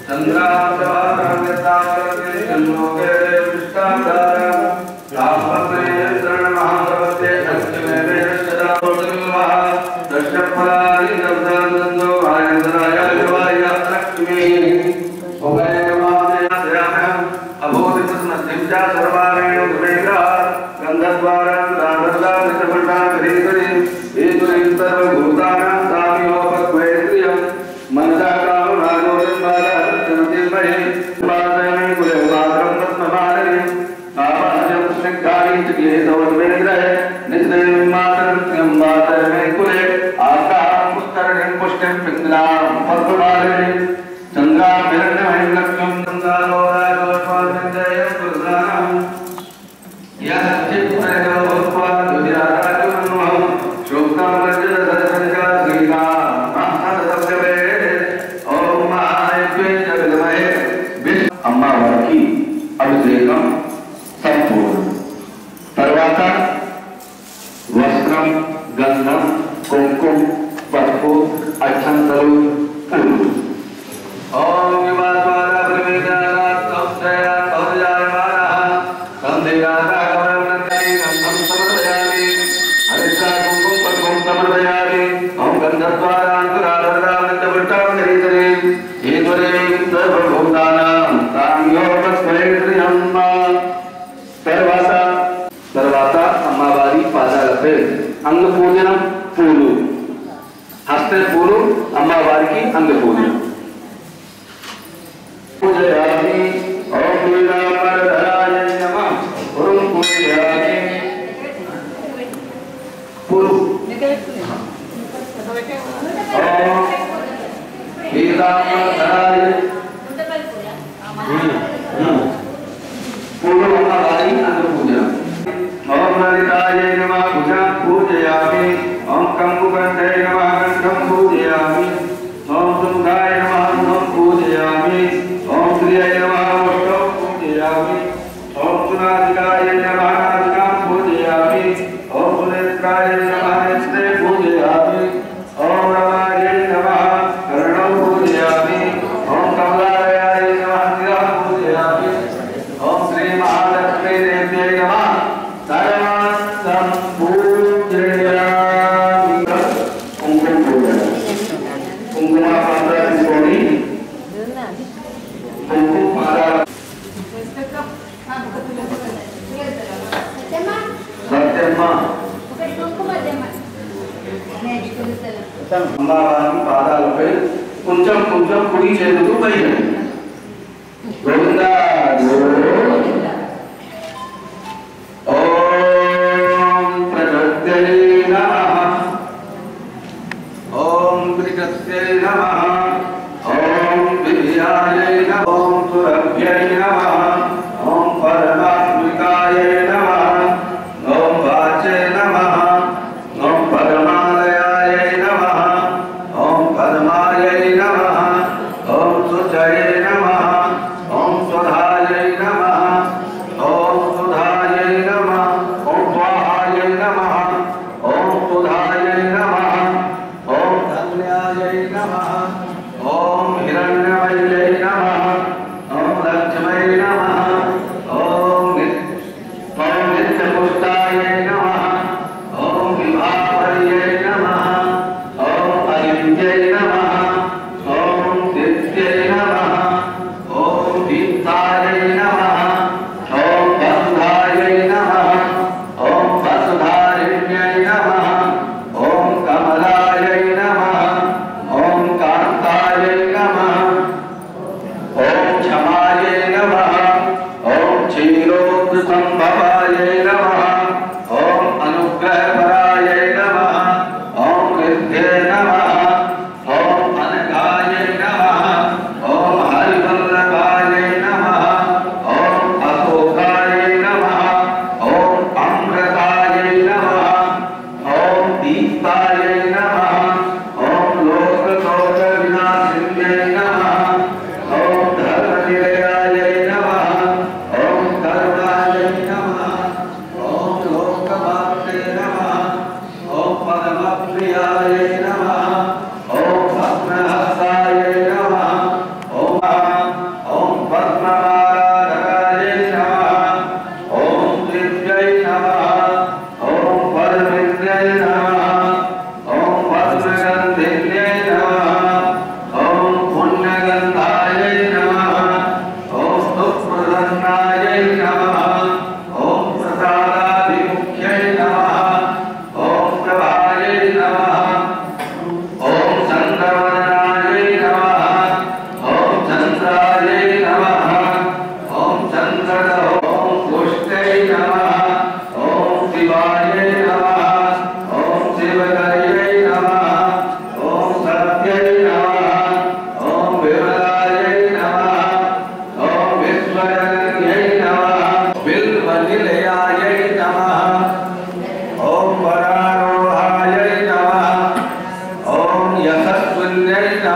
అమ్మవారికి అభిషేకం సంపూర్ణం. తర్వాత వస్త్రం, గంధం, కుంకుమ, పసుపు, అక్షంతలు, పూలు. ఓం తర్వాత అమ్మవారి పాదాలపై అంగ పూజనం, పూలు, హస్త పూలు, అమ్మవారికి అంగ పూజనం. పూజయామి ఓం పీతాంబరధరాయ నమః. ఓం పూజయామి పూలు. ఓం పీతాంబరధరాయ పూలు, అమ్మవారి అంగ పూజనం. ఓం లలితాయ నమః. భుజం పూజయామి. ఓం కంబుకంఠే నమః. కంఠం పూజయామి. ఓం తుంగాయ నమః. తుంగం పూజయామి. ఓం శ్రియాయ నమః. వక్షం పూజయామి. ఓం సునాసికాయ నమః. నాసికాం పూజయామి. ఓం సునేత్రాయ నమః. నేత్రే పూజయామి. ఓం రమాయ నమః. కర్ణం పూజయామి. ఓం కమలాలయాయ నమః. శిరః పూజయామి. ఓం శ్రీ మహాలక్ష్మీ దేవ్యై నమః. సర్వాంతం పూజయామి. కుంకుమ పూజ. కుంకుమ పాత్ర తీసుకొని కుంకుమ పాత్ర సత్యమ్మ అమ్మవారి పాదాలపై కొంచెం కొంచెం కుడి చేతులు పైకి. గోవిందా గోవిందా. ఓం ప్రకృత్యై నమః. ఓం వికృత్యై నమః. ఓం విద్యాయై నమః. ఓం సురభ్యై నమః. ఓం పరమాత్మికాయై నమః. ఓం వాచై నమః. ఓం పరమాలయాయై నమః. ఓం పరమాయై నమః. ఓం సుచయై నమః. ఓం సుధాయై నమః. ఓం సుధాయై నమః. ఓం స్వాహాయై నమః. ఓం సుధాయై నమః. ఓం ధన్యాయై నమః. ఓం హిరణ్యమయై నమః. ఓం లక్ష్మై నమః. ఓం నిత్యపుష్టాయై నమః. ఓం విభావర్యై నమః. ఓం అనిత్యై నమః. ఓం నిత్యై నమః. ఓం దీప్తాయై నమః. ఓం వసుధాయై నమః. ఓం వసుధారిణ్యై నమః. ఓం కమలాయై నమః. ఓం కాంత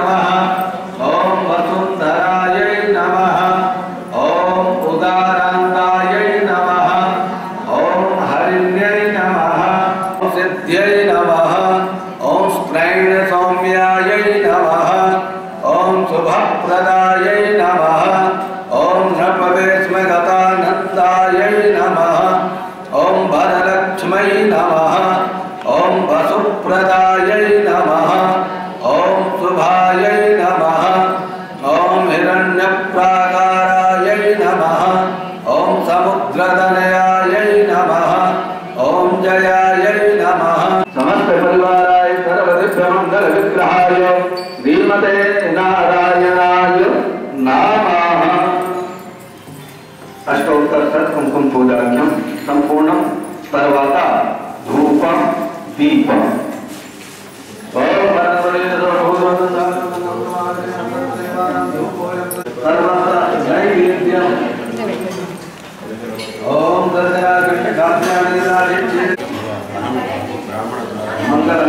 नमः ॐ वसुन्धरायै नमः ॐ उदारान्तायै नमः ॐ हरिण्यै नमः सिद्ध्यै नमः ॐ स्त्रैण सौम्यायै नमः ॐ शुभप्रदायै नमः ॐ नृपवेश्मगतानन्दायै नमः ॐ वरलक्ष्मै नमः ॐ वसुप्रदायै नमः ॐ शुभायै नमः ॐ हिरण्यप्राकारायै नमः ॐ समुद्रतनयायै नमः ॐ जयायै नमः समस्त परिवाराय सर्वदिव्यमंगल विग्रहाय श्रीमते नारायणाय नमः। अष्टोत्तर कुंकुम पूजाख्यम संपूर्ण తర్వాత धूप दीप ओम दर्शना कृष्ण मंगल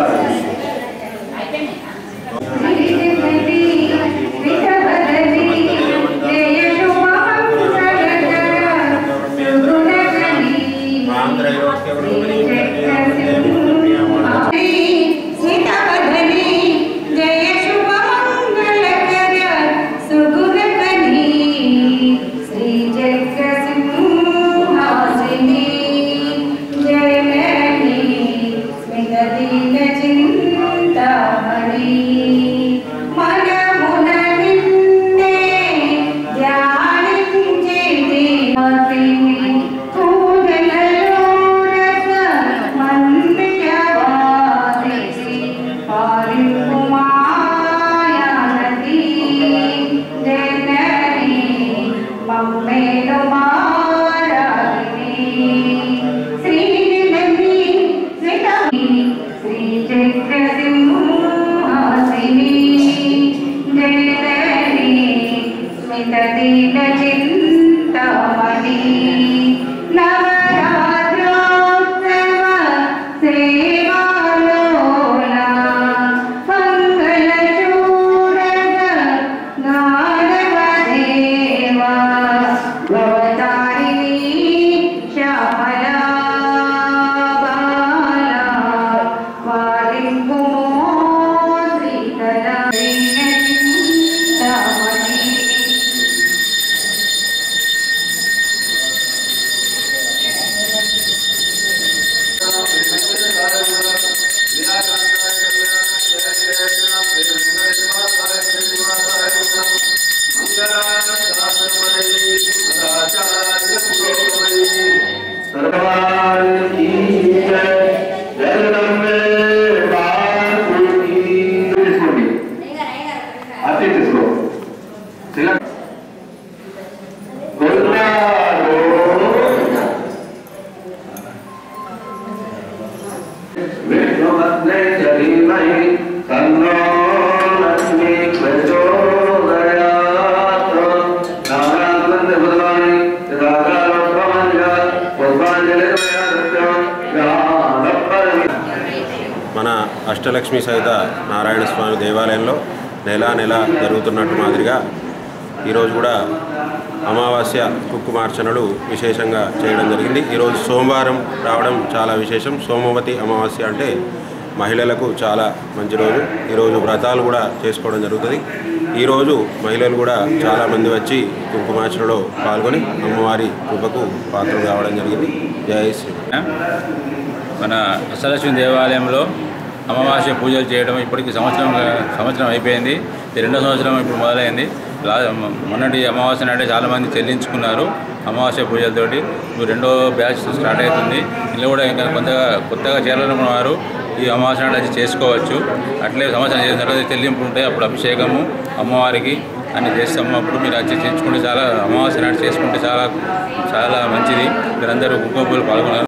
మన అష్టలక్ష్మి సహిత నారాయణ స్వామి దేవాలయంలో నెల జరుగుతున్నట్టు మాదిరిగా ఈరోజు కూడా అమావాస్య కుంకుమార్చనలు విశేషంగా చేయడం జరిగింది. ఈరోజు సోమవారం రావడం చాలా విశేషం. సోమవతి అమావాస్య అంటే మహిళలకు చాలా మంచి రోజు. ఈరోజు వ్రతాలు కూడా చేసుకోవడం జరుగుతుంది. ఈరోజు మహిళలు కూడా చాలామంది వచ్చి కుంకుమార్చనలో పాల్గొని అమ్మవారి కృపకు పాత్రలు కావడం జరిగింది. జై శ్రీ. మన అష్టలక్ష్మి దేవాలయంలో అమావాస్య పూజలు చేయడం ఇప్పటికి సంవత్సరం అయిపోయింది. ఇది 2వ సంవత్సరం ఇప్పుడు మొదలైంది. మొన్నటి అమావాస్య నాటే చాలామంది చెల్లించుకున్నారు అమావాస్య పూజలతోటి. ఇప్పుడు 2వ బ్యాచ్ స్టార్ట్ అవుతుంది. ఇలా కూడా ఇంకా కొత్తగా చేరాలనుకున్న వారు ఈ అమావాస్య నాటి చేసుకోవచ్చు. అట్లే సంవత్సరం చేసిన తర్వాత చెల్లింపులు ఉంటాయి. అప్పుడు అభిషేకము అమ్మవారికి అన్ని చేస్తాము. అప్పుడు మీరు వచ్చి చేసుకుంటే చాలా అమావాస్య నాటి చేసుకుంటే చాలా మంచిది. మీరందరూ కుంకుమ పూజలు పాల్గొన్నారు.